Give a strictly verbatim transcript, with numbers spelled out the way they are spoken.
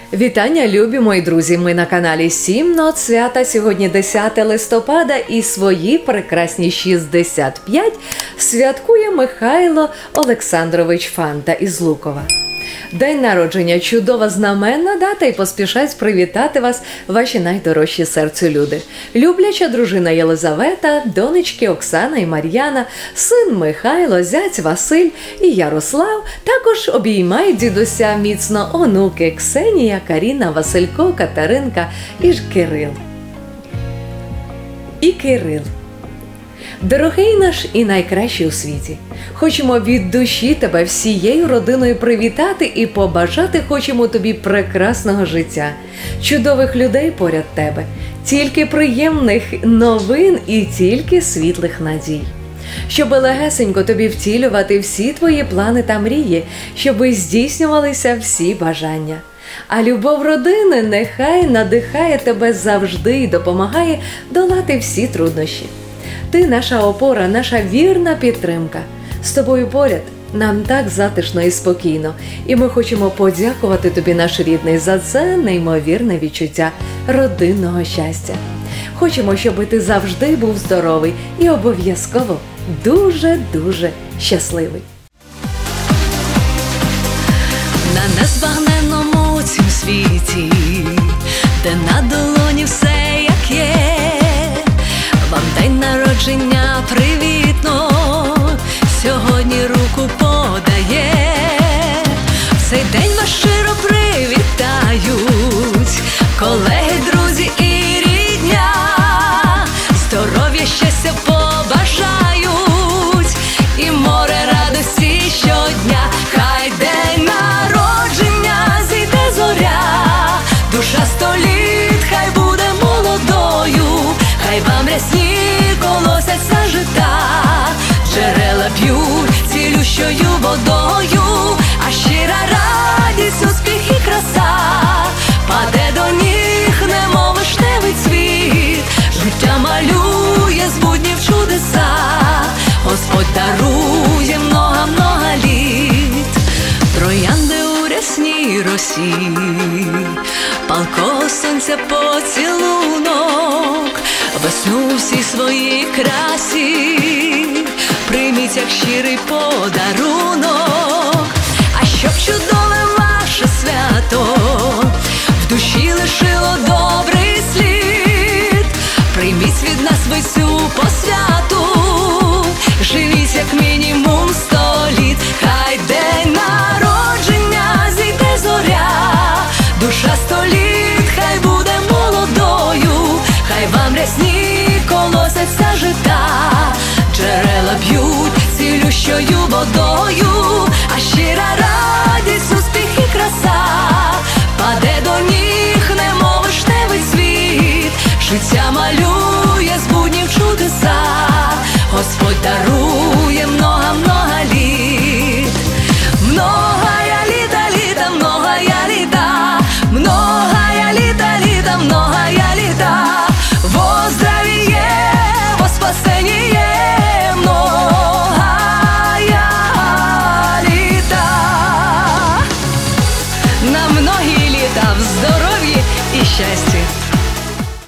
Вітання, любі мої друзі! Ми на каналі Сім нот свята. Сьогодні десяте листопада і свої прекрасні шістдесят п'ять святкує Михайло Олександрович Фанта із Лукова. День народження – чудова знаменна дата, і поспішають привітати вас ваші найдорожчі серцю люди. Любляча дружина Єлизавета, донечки Оксана і Мар'яна, син Михайло, зять Василь і Ярослав, також обіймають дідуся міцно онуки Ксенія, Каріна, Василько, Катеринка і Кирил. І Кирил. Дорогий наш і найкращий у світі, хочемо від душі тебе всією родиною привітати і побажати хочемо тобі прекрасного життя, чудових людей поряд тебе, тільки приємних новин і тільки світлих надій. Щоби легесенько тобі втілювати всі твої плани та мрії, щоби здійснювалися всі бажання. А любов родини нехай надихає тебе завжди і допомагає долати всі труднощі. Ти наша опора, наша вірна підтримка. З тобою поряд нам так затишно і спокійно. І ми хочемо подякувати тобі, наш рідний, за це неймовірне відчуття родинного щастя. Хочемо, щоб ти завжди був здоровий і обов'язково дуже-дуже щасливий. На незбагненному цім світі, де на долоні все як є, вам день народження привітно, сьогодні руку подає. В цей день вас щиро привітають колеги, друзі і рідня, здоров'я, щастя побажають і море радості щодня. Хай день народження зійде зоря, душа сто літ хай буде молодою, хай вам рясні колосяться жита, джерела п'ють цілющою водою, а щира радість, успіх і краса паде до ніг, немов вишневий цвіт, життя малює з буднів чудеса, Господь дарує много-много літ. Троянди у рясній росі, палкого сонця поцілунок, весну всій своїй красі прийміть як щирий подарунок. А щоб чудове ваше свято в душі лишило добрий слід, прийміть від нас ви цю посвяту, живіть як мінімум сто літ. Хай день народження зійде зоря, душа сто літ хай буде молодою, хай вам рясні колосяться жита, джерела п'ють цілющою водою,